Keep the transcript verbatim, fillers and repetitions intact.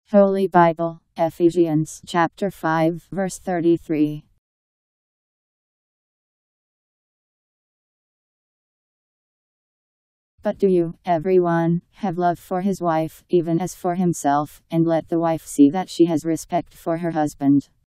Holy Bible, Ephesians Chapter five, verse thirty-three. But do you, everyone, have love for his wife, even as for himself, and let the wife see that she has respect for her husband.